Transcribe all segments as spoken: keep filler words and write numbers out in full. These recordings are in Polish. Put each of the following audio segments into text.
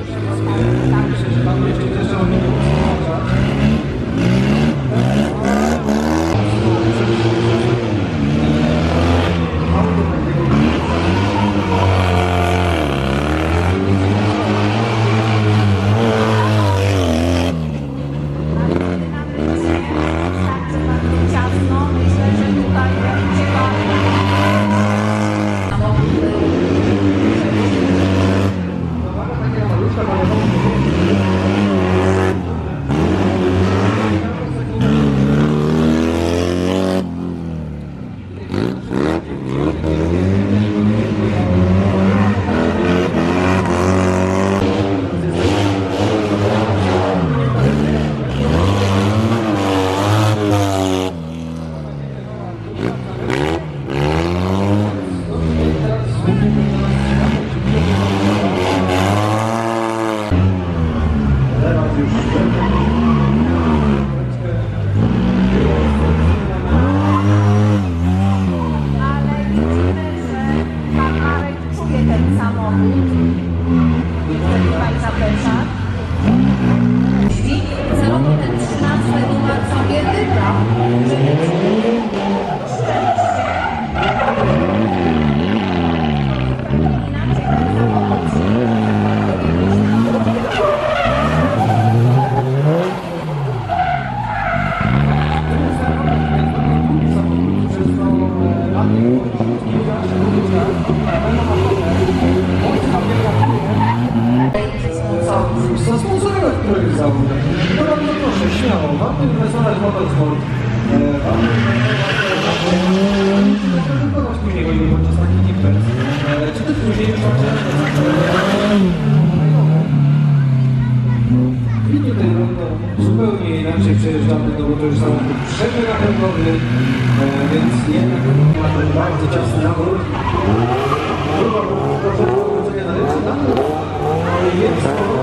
Myślę, że tam jeszcze też trzeba nie zasponsorować projekt zawód. No bardzo proszę, śmiało, warto inwestować w motorsport. Warto wspólnego i podczas takich imprez. Czy to później już i tutaj no, zupełnie inaczej przejeżdżamy, no bo to już samochód przedmiotowy, więc jednak ma ten bardzo ciasny nawrót. Próba wchodzenia na ręce, tam jest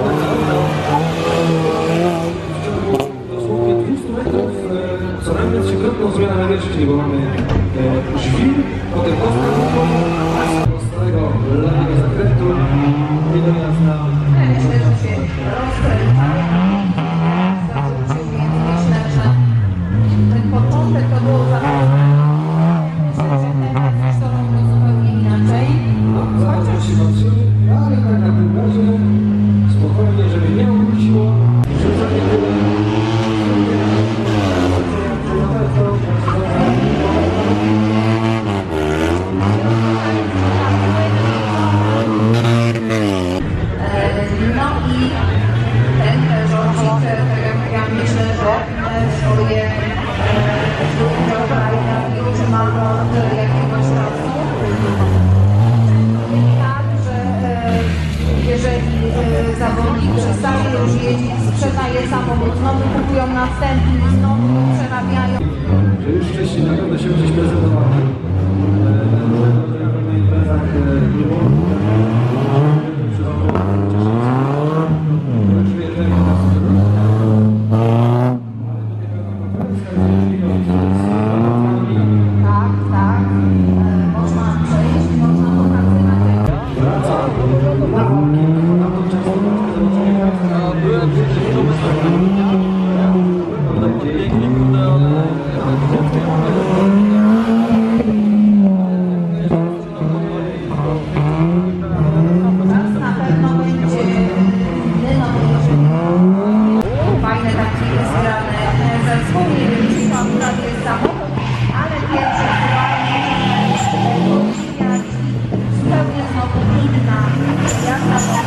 dosłownie dwieście metrów, co najmniej trzykrotną zmianę nawierzchni, bo mamy żwir, potem ostro z starego lewego zakrętu i do nas na ten początek to było zupełnie inaczej. Zobaczmy się patrzymy, ale tak na tym razie spokojnie, żeby nie obróciło. No i ten rządzik, ja myślę, że swoje działania utrzymał od jakiegoś czasu. Tak, że jeżeli zawodnik przestaje już jeździć, sprzedaje samochód, znowu kupują następny, znowu przerabiają. Że już wcześniej naprawdę się gdzieś prezentowano. Na imprezach nie było. Tak, tak. Można przejść, można pokazywać. Wraca na walki, na tą często byłem przecież mam nadzieję, na pewno będzie inny, no fajne takie zgrane zespół, nie wiem, czy to akurat jest samochód, ale pierwszy aktualnie zupełnie znowu inna jazda.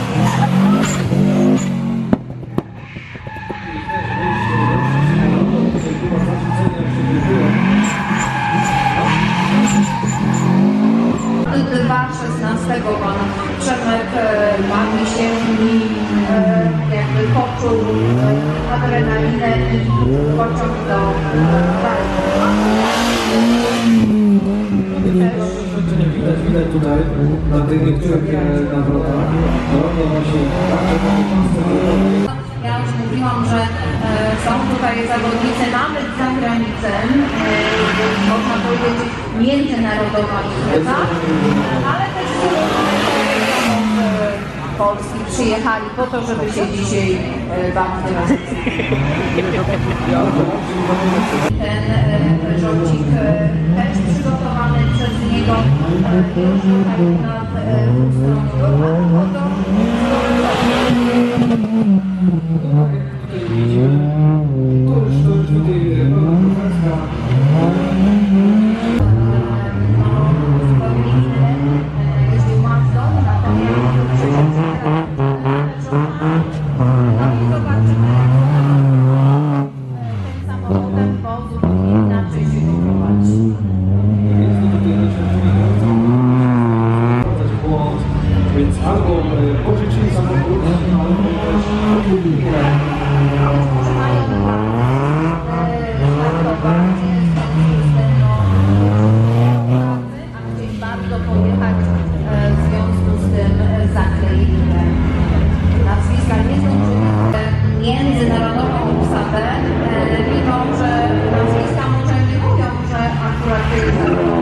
dwa szesnastego pan Przemek bawi się i jakby poczuł adrenalinę i pociąg do widać, widać tutaj na tych niektórych nawrotach. Robią właśnie Ja już mówiłam, że są tutaj zawodnicy nawet za granicą, można powiedzieć międzynarodowa impreza, ale też Polski przyjechali po to, żeby się dzisiaj e, bawić razem. Ten e, żołcik e, też przygotowany przez niego e, już tutaj nad e, stroną wodą. To już, to już tutaj pełna profeska. Jeździł Mazdą, natomiast tym samochodem, bo zupełnie inaczej się go prowadzi. Jest to tutaj wprowadzać błąd, więc albo pożyczyli samochód, albo też kupili. Może mają szlaktować, a gdzieś bardzo pojechać w związku z tym zakleili nazwiska. Nie zdążyli międzynarodową obsadę, mimo że nazwiska może nie mówią, że akurat to jest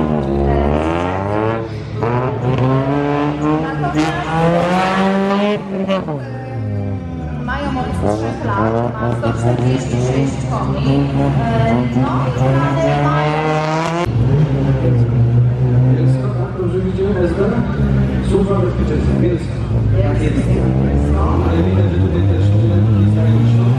mają od trzech lat, ma sto czterdzieści sześć koni, no i mają... Bielska, tak? Dobrze widzimy S B? Służba Bezpieczeństwa, Bielska. Tak jest. Ale widać, że tutaj też nie staje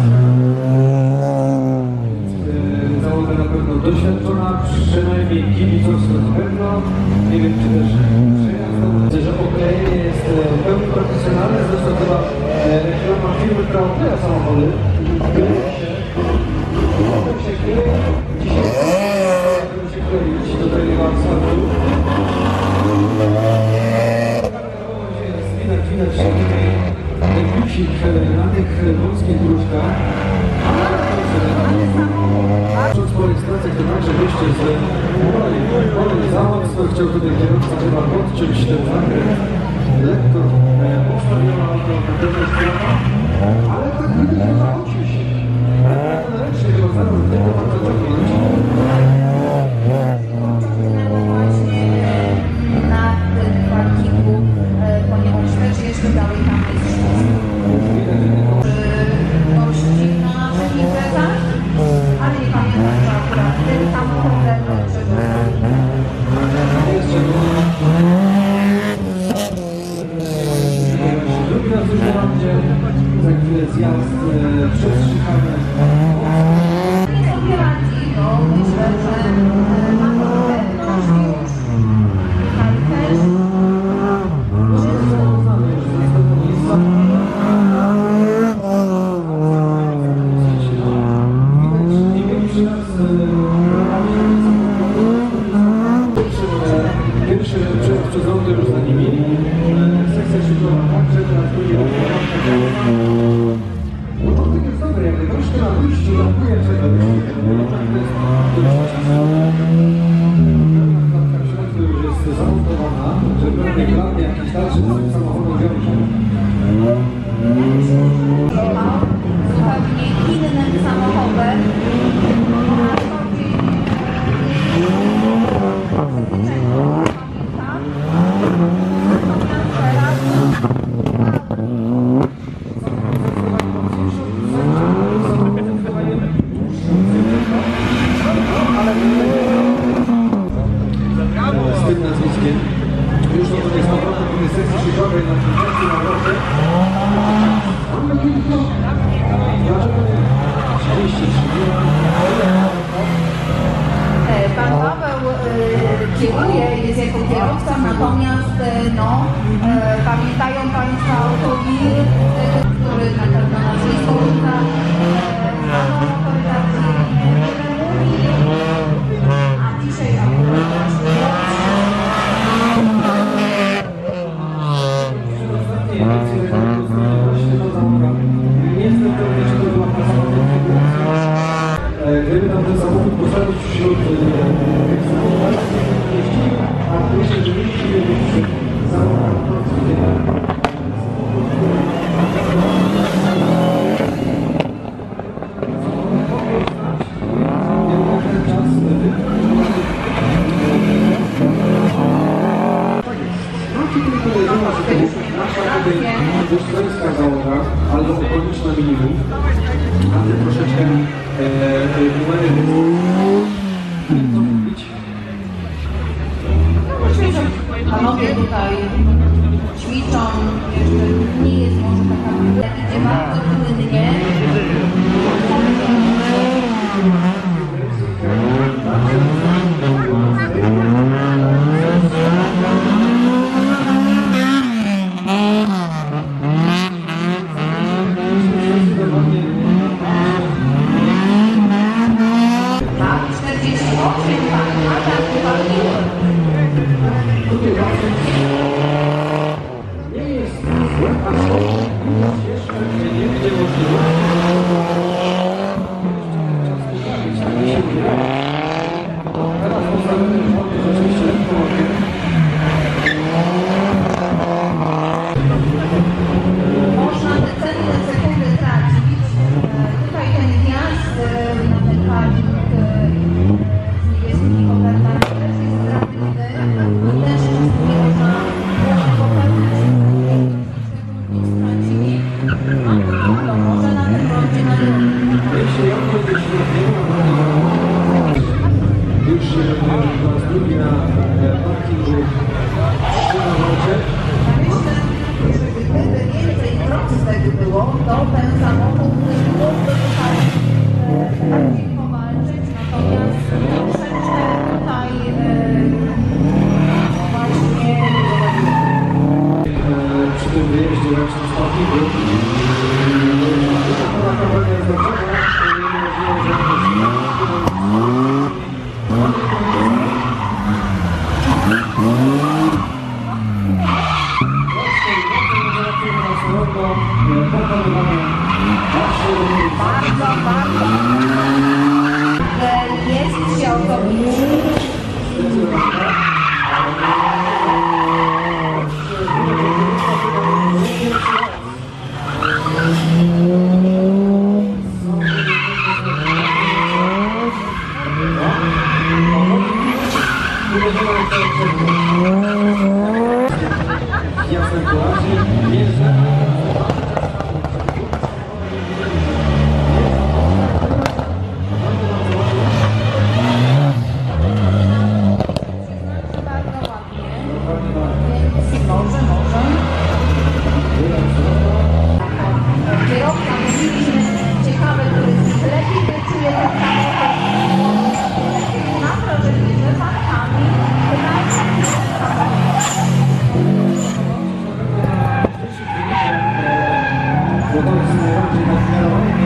załoga na pewno doświadczona, przynajmniej kibicowsko na pewno. Nie wiem, czy też przejazd. Myślę, że oklejenie jest w pełni profesjonalne, zresztą chyba reklama firmy, która okleja samochody. Kleje się, potem się kleje, dzisiaj będą się kleić do tego asfaltu. Widać, widać ten plusik na tych wąskich dróżkach. Po rejestracjach to także wyjście z wolnej za mocno. Chciał tutaj kierowca chyba podciąć ten zakręt. Lekko postawiona na pewno sprawa, ale tak widać, że zachodził się. Ręcznie chyba zaraz tego ma zaciągnąć. Na tym parkingu, ponieważ też jeszcze dalej tam jest gości na naszych imprezach, ale nie pamiętam, że akurat tym samochodem, żeby... Drugi raz już będzie za chwilę zjazd przez Chicago. Nie sobie radzi, bo myślę, że ma to pewność już. Tutaj też. Pierwszy przez lądy już za nimi. Sekcja szykowa także teraz drugi rok. Początek jest dobry, jakby troszkę na wyjściu brakuje czegoś. Już jest zamontowana, że pewnie plan jakiś dalszy z tym samochodem wiąże. Zupełnie innym samochodem. Z tym nazwiskiem. Już nie jest powrotem do sekcji szykowej na czynności na drodze. Dlaczego nie? trzydzieści trzy. Pan Paweł y, kieruje, jest jako kierowca, natomiast y, no, y, pamiętają Państwo automobil, y, który na pewno nazwisko używa, a dzisiaj akurat właśnie gdyby tam ten samochód postawić wśród tych samochodów, a myślę, że nie jeździ samochód bardzo okoliczne minimum, a ty troszeczkę numery co mówić. Panowie tutaj ćwiczą, jeszcze nie jest może taka, idzie bardzo płynnie. Tak, czterdzieści osiem, pan Adam uwalił. Nie jest złe, a jeszcze nie będzie możliwe. Teraz postawimy rzeczywiście lekko. Można te cenne sekundy tracić. Tutaj ten wjazd na ten parking z niebieskimi kopertami też jest zdradliwy. I też czasami można popełniać nie stracili. To może na tym rondzie na Jeśli on będzie świetnie, już po raz drugi na parkingu przy nawrocie. Myślę, że gdyby więcej prostek było, to ten samochód mógłby tutaj bardziej powalczyć, natomiast troszeczkę tutaj właśnie Przy tym wyjeździe właśnie z parkingu ta kampania jest do brzegu, bardzo, bardzo jest się osobiście. Jasne wyraźnie, jeżdżę. Bardzo ładnie, więc może, może. Kierowca mówiliśmy, ciekawe, który lepiej wyczuje ten samochód. Naprożenie, że parkami, chyba Bo to jest najbardziej nadmiarowane.